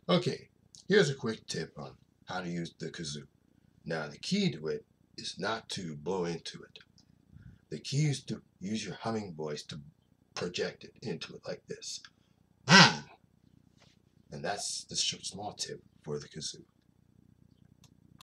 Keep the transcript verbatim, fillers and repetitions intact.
Okay, here's a quick tip on how to use the kazoo. Now, the key to it is not to blow into it. The key is to use your humming voice to project it into it like this. And that's the small tip for the kazoo.